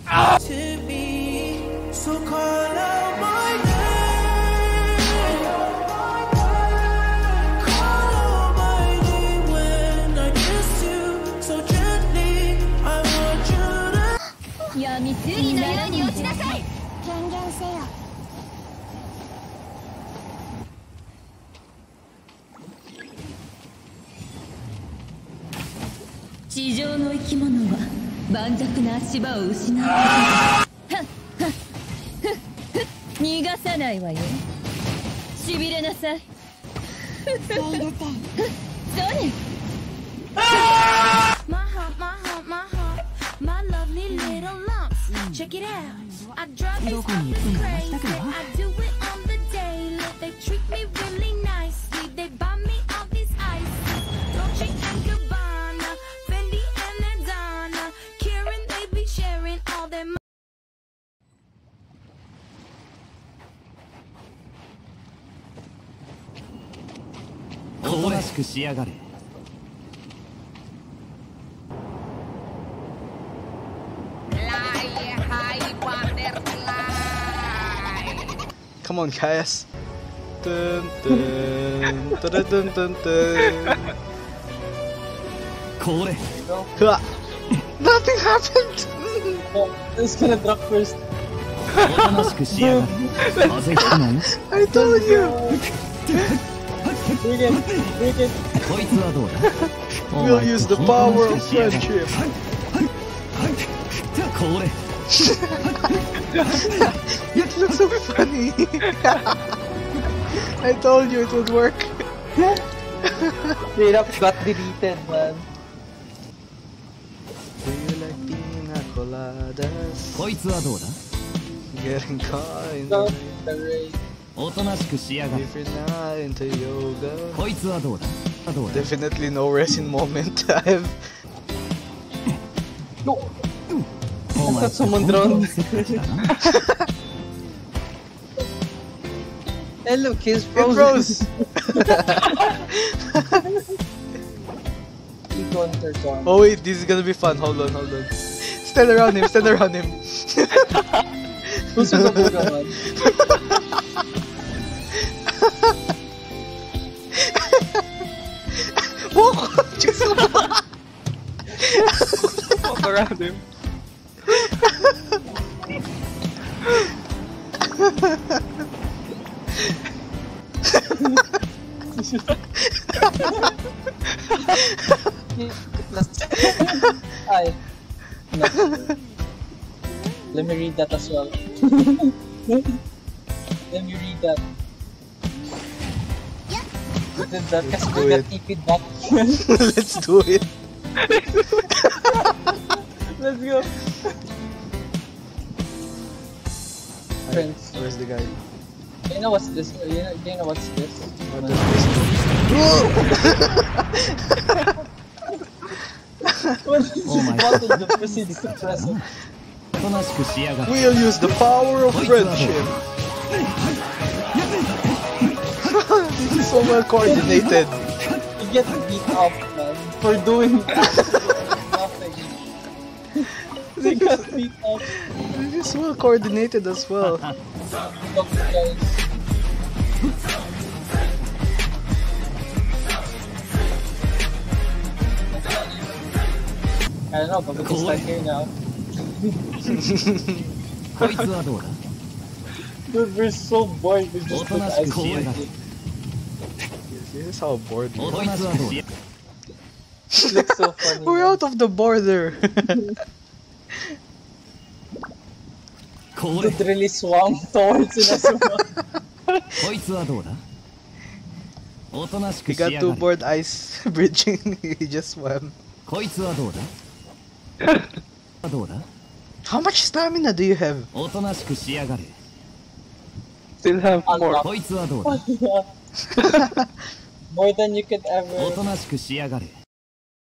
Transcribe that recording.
To me, so call out my name. Call out my name when I kiss you so gently. I want you to. 闇すりのように落ちなさい。 権限せよ。 地上の生き物は盤石な足場を失うことだ。逃がさないわよ。しびれなさい。 セイルテン。 それ。 My heart, my heart, my heart, my lovely little lumps. Check it out. I drive these homies crazy. I do it on the daily. They treat me really nicely. They buy me all these ices. Dolce and Gabbana, Fendi and Adana. Karen, they be sharing all their money. おとなしくしやがれ。 Come on, guys. Dun, dun, dun, dun, dun, dun. これ。 Huh. Nothing happened. Oh, it's gonna drop first. おとなしくしやがれ。風邪ひくなよ。 I told you. Bring it, bring it. こいつはどうだ。 We'll use the power of friendship. これ。 It looks so funny. I told you it would work. Straight up got deleted, man. Do you like pina coladas? こいつはどうだ。 Getting caught in Stop the the rain. おとなしくしやがれ。 If you're not into yoga. こいつはどうだ。どうだ。 Definitely no resin moment. I've. No. お前 Someone drowned. Hey, look, he's It frozen. froze. He counter gone. Oh wait, this is gonna be fun. Hold on, hold on. Stand around him, stand around him. Who's the Buga, man? Walk! Just Walk around him. Ay. No. Let me read that as well. Let me read that. We did that kasi do we got it. TP'd back. Let's do it. Let's go. Friends, Where's the guy? do you know what's this? Do you know what's this? What does this do? What is Oh my what is the proceeds to present? おとなしくしやがれ。 We'll use the power of friendship. This is so well coordinated. You get beat up, man, for doing nothing. They got beat up. This is well coordinated as well. Look, guys. I don't know, but we can start here now. こいつはどうだ。 Dude, we're so bored. We お just と put なし ice くしやがれ。 This is how bored we お are. となしくしや。 It looks so funny. We're out of the border. これ。 Literally swam towards in as well. こいつはどうだ。おとなしく He しや got が too れ。 bored ice bridging. He just swam. こいつはどうだ。どうだ。 How much stamina do you have? おとなしくしやがれ。 Still have more. こいつはどうだ。 More than you could お ever. となしくしやがれ。